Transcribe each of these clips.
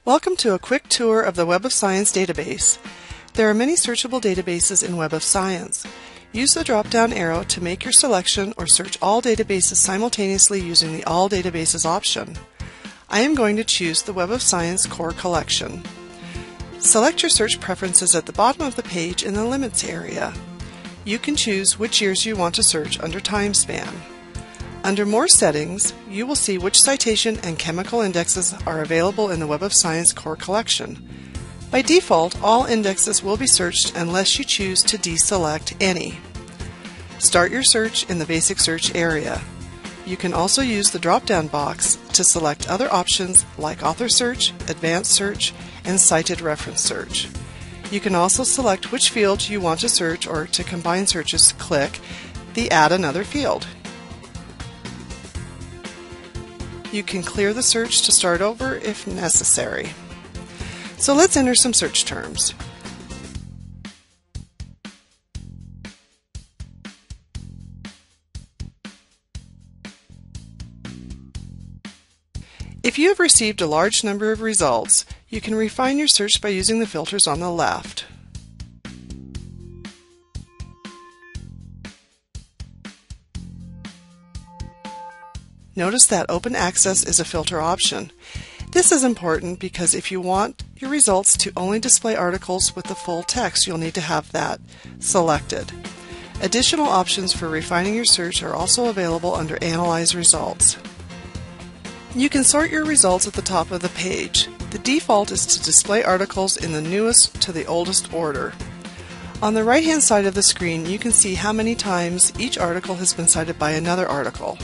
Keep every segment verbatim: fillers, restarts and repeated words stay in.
Welcome to a quick tour of the Web of Science database. There are many searchable databases in Web of Science. Use the drop-down arrow to make your selection or search all databases simultaneously using the All Databases option. I am going to choose the Web of Science Core Collection. Select your search preferences at the bottom of the page in the Limits area. You can choose which years you want to search under time span. Under More Settings, you will see which citation and chemical indexes are available in the Web of Science Core Collection. By default, all indexes will be searched unless you choose to deselect any. Start your search in the Basic Search area. You can also use the drop-down box to select other options like Author Search, Advanced Search, and Cited Reference Search. You can also select which field you want to search, or to combine searches, click the Add Another Field. You can clear the search to start over if necessary. So let's enter some search terms. If you have received a large number of results, you can refine your search by using the filters on the left. Notice that Open Access is a filter option. This is important because if you want your results to only display articles with the full text, you'll need to have that selected. Additional options for refining your search are also available under Analyze Results. You can sort your results at the top of the page. The default is to display articles in the newest to the oldest order. On the right-hand side of the screen, you can see how many times each article has been cited by another article.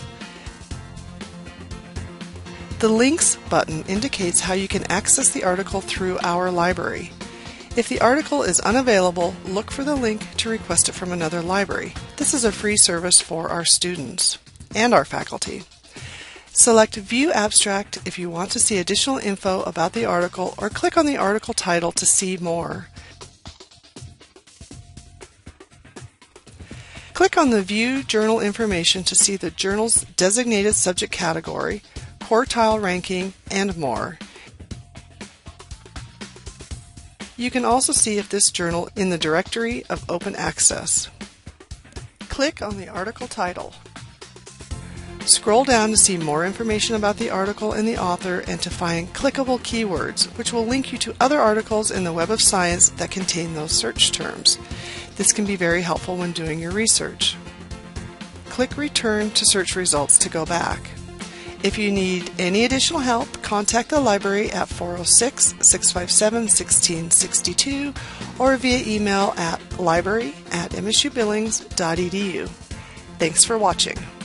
The Links button indicates how you can access the article through our library. If the article is unavailable, look for the link to request it from another library. This is a free service for our students and our faculty. Select View Abstract if you want to see additional info about the article, or click on the article title to see more. Click on the View Journal Information to see the journal's designated subject category, quartile ranking, and more. You can also see if this journal is in the directory of open access. Click on the article title. Scroll down to see more information about the article and the author, and to find clickable keywords, which will link you to other articles in the Web of Science that contain those search terms. This can be very helpful when doing your research. Click Return to search results to go back. If you need any additional help, contact the library at four oh six, six five seven, one six six two or via email at library at m s u billings dot e d u. Thanks for watching.